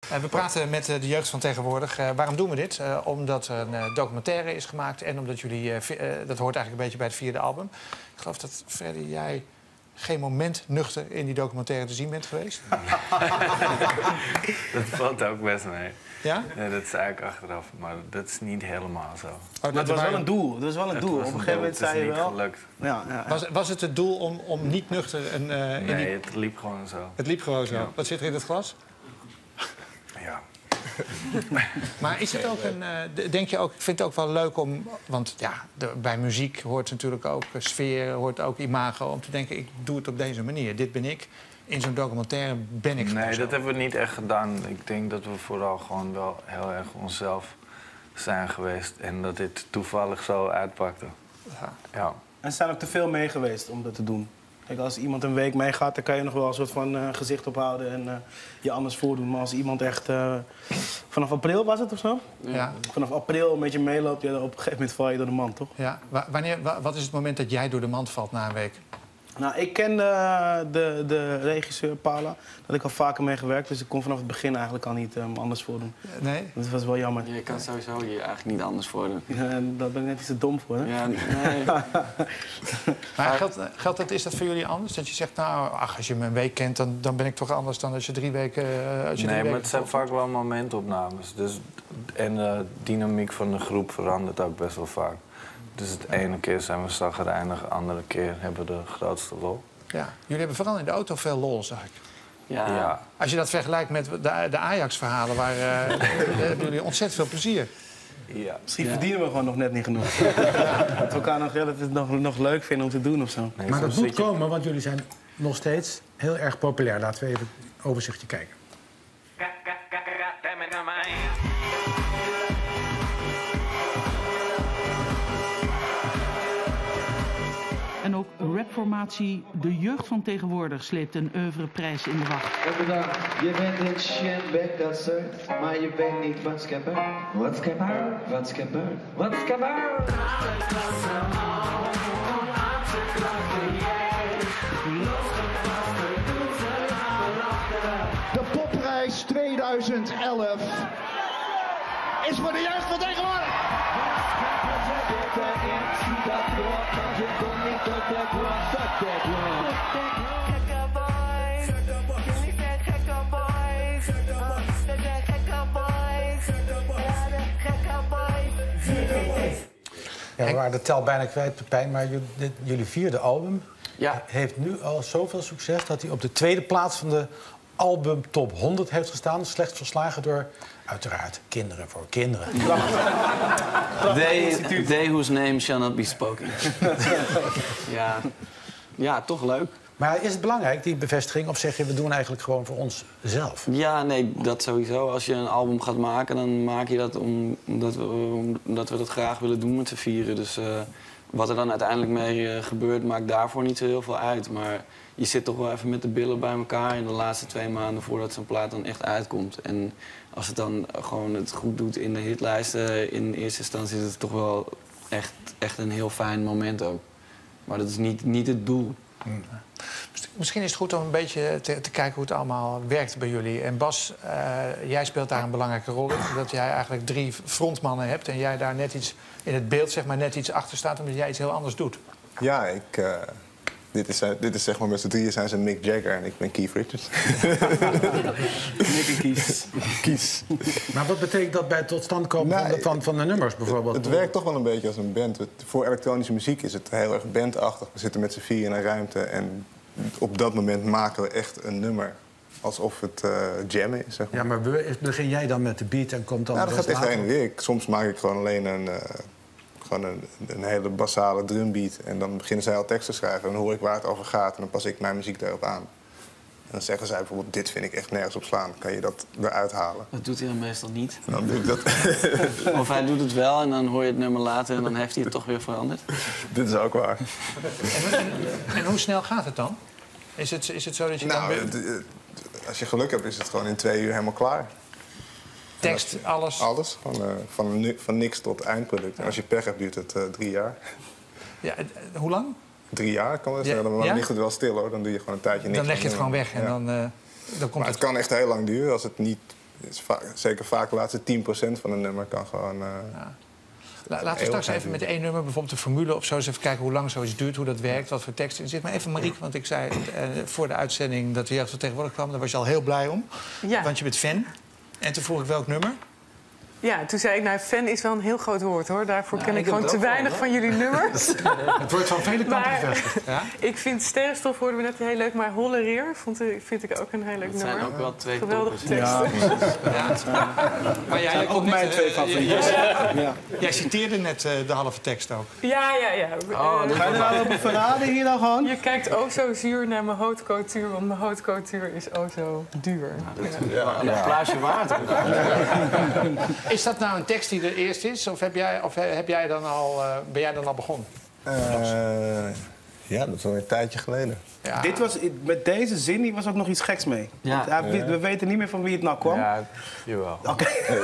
We praten met de jeugd van tegenwoordig. Waarom doen we dit? Omdat er een documentaire is gemaakt en omdat jullie... dat hoort eigenlijk een beetje bij het vierde album. Ik geloof dat, Freddy, jij geen moment nuchter in die documentaire te zien bent geweest. Dat valt ook best mee. Ja? Ja, dat is eigenlijk achteraf, maar dat is niet helemaal zo. Maar het was wel een doel. Het was wel een doel. Op een gegeven moment zei je wel... Gelukt. Ja. Was het doel om niet nuchter... Nee, het liep gewoon zo. Het liep gewoon zo. Ja. Wat zit er in het glas? Ja. Maar is het ook een... denk je ook... Ik vind het ook wel leuk om... Want ja, bij muziek hoort natuurlijk ook sfeer, hoort ook imago. Om te denken, ik doe het op deze manier. Dit ben ik. In zo'n documentaire ben ik. Nee, dat hebben we niet echt gedaan. Ik denk dat we vooral gewoon wel heel erg onszelf zijn geweest. En dat dit toevallig zo uitpakte. Ja. En ze zijn ook te veel mee geweest om dat te doen. Kijk, als iemand een week meegaat, dan kan je nog wel een soort van gezicht ophouden en je anders voordoen. Maar als iemand echt... vanaf april was het of zo? Ja. Vanaf april een beetje meeloopt, ja, op een gegeven moment val je door de mand, toch? Ja. Wat is het moment dat jij door de mand valt na een week? Nou, ik ken de regisseur Paula. Daar had ik al vaker mee gewerkt, dus ik kon vanaf het begin eigenlijk al niet anders voordoen. Nee? Dat was wel jammer. Je kan sowieso hier eigenlijk niet anders voor doen. Ja, daar ben ik net iets te dom voor, hè? Ja, nee. Maar is dat voor jullie anders? Dat je zegt, nou, ach, als je me een week kent, dan ben ik toch anders dan als je 3 weken... Nee, maar het zijn vaak wel momentopnames. Dus, en de dynamiek van de groep verandert ook best wel vaak. Dus het ene keer zijn we zagrijnig, de andere keer hebben we de grootste lol. Ja, jullie hebben vooral in de auto veel lol, zag ik. Ja. Als je dat vergelijkt met de Ajax-verhalen, waar hebben jullie ontzettend veel plezier. Ja. Misschien verdienen we gewoon nog net niet genoeg. Dat we elkaar nog leuk vinden om te doen of zo. Nee, maar dat moet komen, want jullie zijn nog steeds heel erg populair. Laten we even een overzichtje kijken. En ook rapformatie De Jeugd van Tegenwoordig sleept een oeuvreprijs in de wacht. Je bent het shitback dat surft, maar je weet niet wat gebeurt. Wat gebeurt? Wat gebeurt? Wat gebeurt? De popprijs 2011 is voor de jeugd van tegenwoordig. Ja, we waren de tel bijna kwijt, Pepijn, maar jullie vierde album heeft nu al zoveel succes dat hij op de tweede plaats van de album top 100 heeft gestaan. Slechts verslagen door, uiteraard, Kinderen voor Kinderen. They whose name shall not be spoken. Ja, toch leuk. Maar is het belangrijk, die bevestiging, of zeg je, we doen eigenlijk gewoon voor onszelf? Ja, nee, dat sowieso. Als je een album gaat maken, dan maak je dat omdat we dat graag willen doen met z'n vieren. Dus wat er dan uiteindelijk mee gebeurt, maakt daarvoor niet zo heel veel uit. Maar je zit toch wel even met de billen bij elkaar in de laatste 2 maanden voordat zo'n plaat dan echt uitkomt. En als het dan gewoon het goed doet in de hitlijsten, in eerste instantie is het toch wel echt een heel fijn moment ook. Maar dat is niet het doel. Misschien is het goed om een beetje te kijken hoe het allemaal werkt bij jullie. En Bas, jij speelt daar een belangrijke rol in. Dat jij eigenlijk 3 frontmannen hebt en jij daar net iets in het beeld, zeg maar, net iets achter staat, omdat jij iets heel anders doet. Ja, dit is zeg maar met z'n drieën zijn ze Mick Jagger en ik ben Keith Richards. Mick en Kies. Maar wat betekent dat bij het tot stand komen van de nummers bijvoorbeeld? Het werkt toch wel een beetje als een band. Voor elektronische muziek is het heel erg bandachtig. We zitten met z'n vier in een ruimte en op dat moment maken we echt een nummer. Alsof het jammen is, zeg maar. Ja, maar begin jij dan met de beat en komt dan... Nou, dat gaat echt heen en weer. Soms maak ik gewoon alleen een hele basale drumbeat. En dan beginnen zij al tekst te schrijven. En dan hoor ik waar het over gaat. En dan pas ik mijn muziek daarop aan. En dan zeggen zij bijvoorbeeld, dit vind ik echt nergens op slaan. Kan je dat eruit halen? Dat doet hij dan meestal niet. Dan doe ik dat. Of hij doet het wel en dan hoor je het nummer later en dan heeft hij het toch weer veranderd. Dit is ook waar. En hoe snel gaat het dan? Is het zo dat je dan... Als je geluk hebt, is het gewoon in 2 uur helemaal klaar. Tekst, alles? Alles, van niks tot eindproduct. En als je pech hebt, duurt het 3 jaar. Ja, hoe lang? 3 jaar kan het zijn. Dan ligt het wel stil, hoor. Dan doe je gewoon een tijdje niks. Dan leg je het gewoon weg en dan komt maar het kan echt heel lang duren als het niet zeker vaak de laatste 10% van een nummer kan gewoon... Laten we straks even met één nummer, bijvoorbeeld de formule of zo, eens even kijken hoe lang zoiets duurt, hoe dat werkt, wat voor tekst er zit. Maar even Marieke, want ik zei voor de uitzending dat de jeugd van tegenwoordig kwam, daar was je al heel blij om. Ja. Want je bent fan. En toen vroeg ik welk nummer? Ja, toen zei ik, nou, fan is wel een heel groot woord, hoor. Daarvoor ken ik gewoon te weinig van jullie nummers. Het wordt van vele kanten bevestigd. Ja? Ik vind Sterrenstof hoorden we net heel leuk, maar Hollereer vind ik ook een heel leuk nummer. Het zijn ook wel twee geweldige teksten. Ja. Maar jij ook mijn twee favorieten. Jij citeerde net de halve tekst ook. Ja. Ga je er nou op verraden hier dan gewoon? Je kijkt ook zo zuur naar mijn haute couture, want mijn haute couture is ook zo duur. Een applausje waard. Is dat nou een tekst die er eerst is? Of ben jij dan al begonnen? Ja, dat is al een tijdje geleden. Ja. Met deze zin hier was ook nog iets geks mee. Ja. We weten niet meer van wie het nou kwam. Ja, jawel. Oké.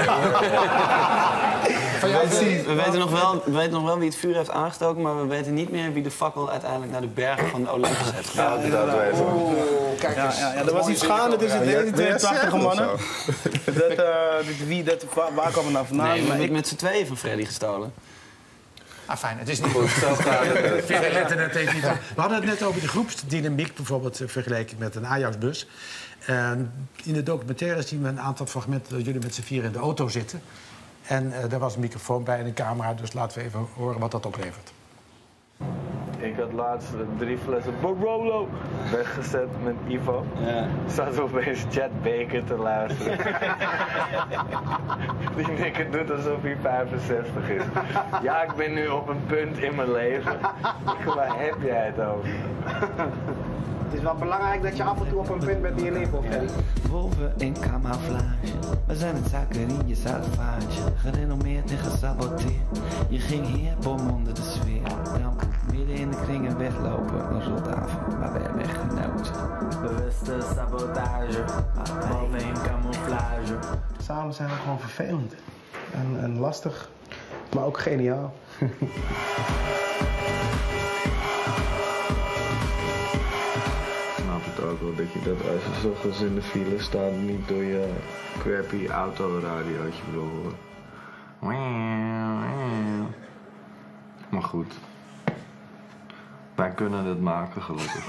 We weten nog wel wie het vuur heeft aangestoken, maar we weten niet meer wie de fakkel uiteindelijk naar de bergen van de Olympus heeft gedaan. Ja, dat weten we. Kijk eens. Er was iets gaande tussen deze twee prachtige mannen. Waar kwam het nou vandaan? Nee, we hebben het met z'n tweeën van Freddy gestolen. Ah, fijn, het is niet goed. We hadden het net over de groepsdynamiek, bijvoorbeeld vergeleken met een Ajax-bus. In de documentaire zien we een aantal fragmenten dat jullie met z'n vier in de auto zitten. En daar was een microfoon bij en een camera, dus laten we even horen wat dat oplevert. Ik had laatst 3 flessen Barolo weggezet met Ivo. Ja. Zat opeens Chad Baker te luisteren. Die nikker doet alsof hij 65 is. Ja, ik ben nu op een punt in mijn leven. Waar heb jij het over? Het is wel belangrijk dat je af en toe op een punt bent in je leven, of Freddy? Wolven in camouflage, we zijn het zaken in je salvage. Gerenommeerd en gesaboteerd, je ging hier bom onder de sfeer. Dan midden in de kring en weglopen, een rotavond, maar ben weggenoten. Bewuste sabotage, wolven in camouflage. Samen zijn we gewoon vervelend en lastig, maar ook geniaal. Ook wel dat je dat als je 's ochtends in de file staat niet door je crappy autoradiootje wil horen. Maar goed. Wij kunnen het maken, gelukkig.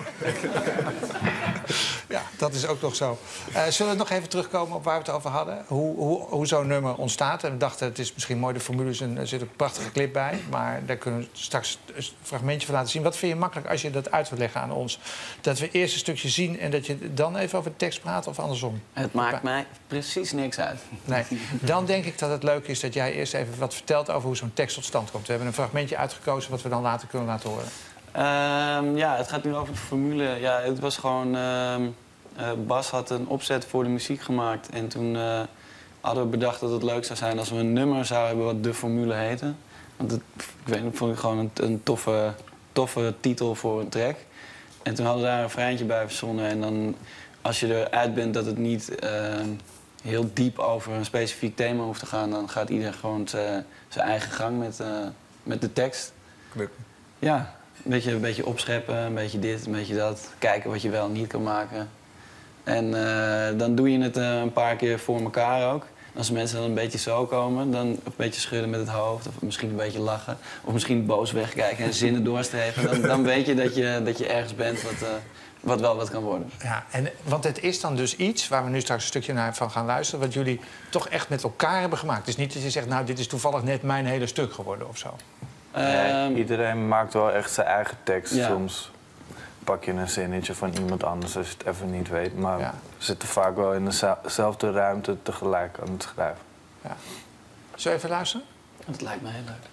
Ja, dat is ook nog zo. Zullen we nog even terugkomen op waar we het over hadden? Hoe zo'n nummer ontstaat. En we dachten, het is misschien mooi, de formules, er zit een prachtige clip bij. Maar daar kunnen we straks een fragmentje van laten zien. Wat vind je makkelijk als je dat uit wil leggen aan ons? Dat we eerst een stukje zien en dat je dan even over de tekst praat of andersom? Het maakt mij precies niks uit. Nee, dan denk ik dat het leuk is dat jij eerst even wat vertelt over hoe zo'n tekst tot stand komt. We hebben een fragmentje uitgekozen wat we dan later kunnen laten horen. Ja, het gaat nu over de formule. Ja, het was gewoon... Bas had een opzet voor de muziek gemaakt. En toen hadden we bedacht dat het leuk zou zijn als we een nummer zouden hebben wat de formule heette. Want ik weet niet, vond ik gewoon een toffe titel voor een track. En toen hadden we daar een refreintje bij verzonnen. En dan, als je eruit bent dat het niet heel diep over een specifiek thema hoeft te gaan, dan gaat iedereen gewoon zijn eigen gang met de tekst. Knippen. Ja. Een beetje opscheppen, een beetje dit, een beetje dat. Kijken wat je wel en niet kan maken. En dan doe je het een paar keer voor elkaar ook. Als mensen dan een beetje zo komen, dan een beetje schudden met het hoofd. Of misschien een beetje lachen. Of misschien boos wegkijken en zinnen doorstrepen. Dan weet je dat je ergens bent wat wel wat kan worden. Ja, want het is dan dus iets waar we nu straks een stukje naar van gaan luisteren, wat jullie toch echt met elkaar hebben gemaakt. Het is niet dat je zegt, nou, dit is toevallig net mijn hele stuk geworden of zo. Iedereen maakt wel echt zijn eigen tekst. Ja. Soms pak je een zinnetje van iemand anders als je het even niet weet. Maar we zitten vaak wel in dezelfde ruimte tegelijk aan het schrijven. Ja. Zullen we even luisteren? Dat lijkt me heel leuk.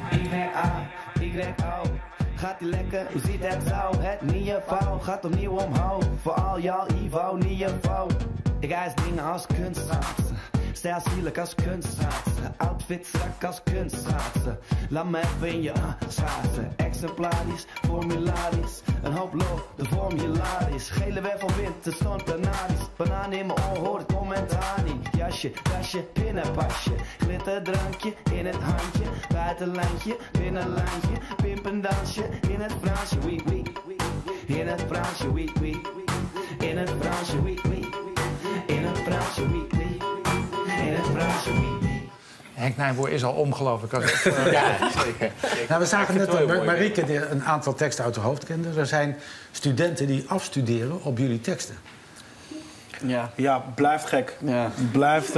Y-A-Y-O. Gaat die lekker, hoe ziet het zo? Het niveau gaat opnieuw omhoog. Voor al jouw Ivo niveau. Ik eis dingen als kunstschaatsen. Stijl sierlijk als kunstschaatsen. Outfit strak als kunstschaatsen. Laat me even in je schaatsen. Exemplarisch, formularisch. Een hoop lol, de vorm hilarisch. Gele wervelwind, de stond planarisch. Banaan in mijn oor, hoor het commentaar niet. Jasje, tasje, pinnenpasje. Glitterdrankje in het handje. Buitenlandje, binnenlandje. Pimpendansje in het Fransje, oui, oui. In het Fransje, oui, oui. In het Fransje, oui, oui. In het Fransje, oui, oui. Henk Nijboer is al ongelooflijk. Ja, zeker. Nou, we zagen net dat Marieke een aantal teksten uit haar hoofd kende. Er zijn studenten die afstuderen op jullie teksten. Ja, blijft gek. Ja. Blijft...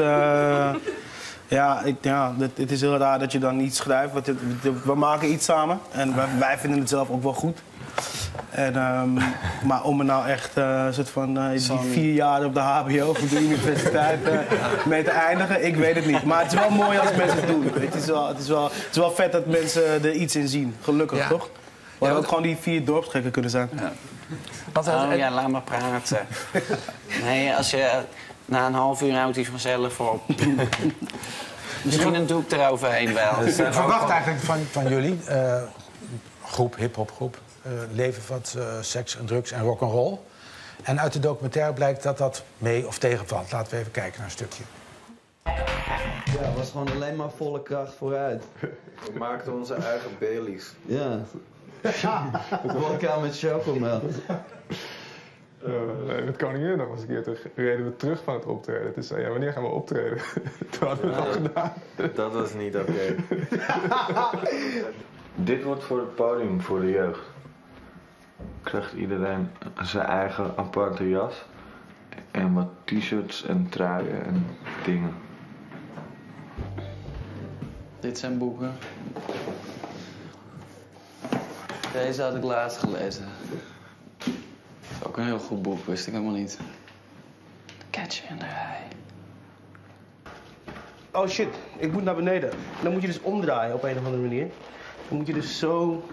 het is heel raar dat je dan iets schrijft. We maken iets samen en wij vinden het zelf ook wel goed. En, maar om er nou echt soort van die 4 jaar op de HBO of de universiteit mee te eindigen, ik weet het niet. Maar het is wel mooi als mensen het doen. Het is wel vet dat mensen er iets in zien. Gelukkig, toch? We hadden ook gewoon die 4 dorpsgekken kunnen zijn. Ja. Laat maar praten. Nee, als je na een half uur houdt hij vanzelf op. Misschien een doek eroverheen wel. Ik verwacht eigenlijk van jullie, groep, hip-hopgroep, leven wat seks en drugs en rock'n'roll. En uit de documentaire blijkt dat dat mee of tegenvalt. Laten we even kijken naar een stukje. Ja, het was gewoon alleen maar volle kracht vooruit. We maakten onze eigen Baileys. Ja. Vodka met chocomel. Met Koninginnedag was een keer terug, reden we terug van het optreden. Toen zei ja, wanneer gaan we optreden? Toen hadden we het al gedaan. Dat was niet oké. Dit wordt voor het podium voor de jeugd. Krijgt iedereen zijn eigen aparte jas. En wat t-shirts en truien en dingen. Dit zijn boeken. Deze had ik laatst gelezen. Dat is ook een heel goed boek, wist ik helemaal niet. Catcher in the Rye. Oh shit, ik moet naar beneden. Dan moet je dus omdraaien op een of andere manier. Dan moet je dus zo...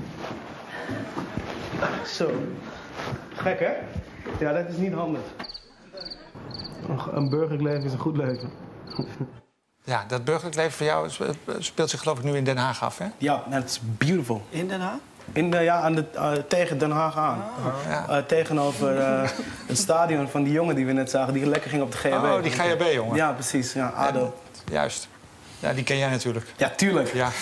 Zo. Gek, hè? Ja, dat is niet handig. Een burgerlijk leven is een goed leven. Ja, dat burgerlijk leven voor jou speelt zich geloof ik nu in Den Haag af, hè? Ja, dat is beautiful. In Den Haag? Tegen Den Haag aan. Tegenover het stadion van die jongen die we net zagen, die lekker ging op de GHB. Oh, die GHB-jongen. Ja, precies. Ja, ADO. Juist. Ja, die ken jij natuurlijk. Ja, tuurlijk. Ja.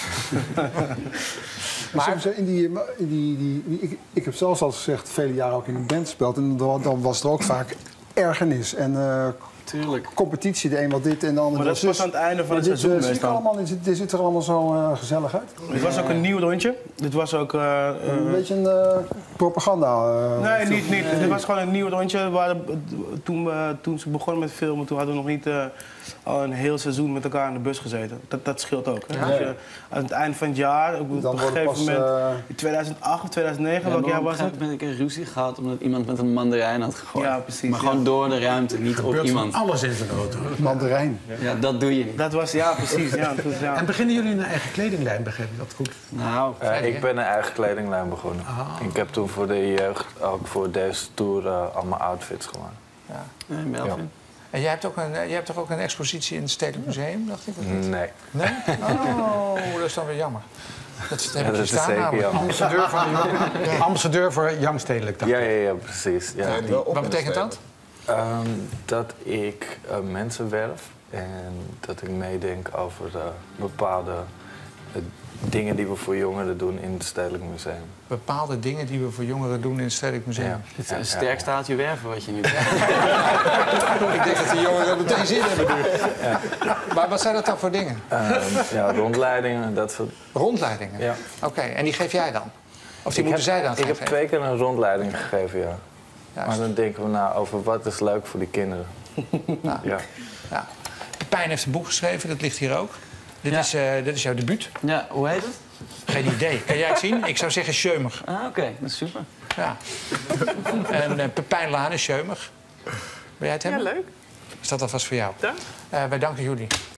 Maar ik heb zelfs al gezegd, vele jaren ook in een band gespeeld. En dan was er ook vaak ergernis en competitie. De een wat dit en de ander. Maar dat was aan het einde van het seizoen meestal. Dit ziet er allemaal zo gezellig uit. Dit was ook een nieuw rondje. Dit was ook... een beetje een propaganda. Nee, niet. Dit was gewoon een nieuw rondje. Toen ze begonnen met filmen, toen hadden we nog niet al een heel seizoeen met elkaar in de bus gezeten. Dat scheelt ook. Hè? Ja. Dus, aan het eind van het jaar, op een gegeven moment, in 2008 of 2009, welk jaar was het? Op een gegeven moment een ruzie gehad omdat iemand met een mandarijn had gegooid. Ja, precies. Maar gewoon door de ruimte, niet op iemand. Alles in zijn auto. Mandarijn. Ja, dat doe je niet. Dat was, ja, precies. Ja. En beginnen jullie een eigen kledinglijn, begreep je dat goed? Nou, ik ben een eigen kledinglijn begonnen. Ik heb toen voor de jeugd, ook voor deze tour, allemaal outfits gemaakt. Ja. Nee, Melvin. En jij hebt toch ook een expositie in het Stedelijk Museum, dacht ik? Nee. Nee? Oh, dat is dan weer jammer. Dat heb ik dat staan, namelijk. Ambassadeur voor Young Stedelijk. Ja, precies. Ja. Wat betekent dat? Dat ik mensen werf en dat ik meedenk over bepaalde dingen die we voor jongeren doen in het Stedelijk Museum. Bepaalde dingen die we voor jongeren doen in het Stedelijk Museum. Ja. Het is een sterk staaltje werven wat je nu zegt. Ik denk dat die jongeren meteen zin hebben nu. Ja. Maar wat zijn dat dan voor dingen? Rondleidingen, dat soort... Rondleidingen? Ja. Oké, en die geef jij dan? Of die moeten zij dan geven? Ik heb 2 keer een rondleiding gegeven, ja. Juist. Maar dan denken we na over wat is leuk voor die kinderen. Ja. Pepijn heeft een boek geschreven, dat ligt hier ook. Dit is jouw debuut. Ja, hoe heet het? Geen idee. Kan jij het zien? Ik zou zeggen Scheumer. Ah, oké. Dat is super. Ja. En Pepijn Laan is Scheumer. Wil jij het hebben? Ja, leuk. Is dat alvast voor jou? Dank. Wij danken jullie.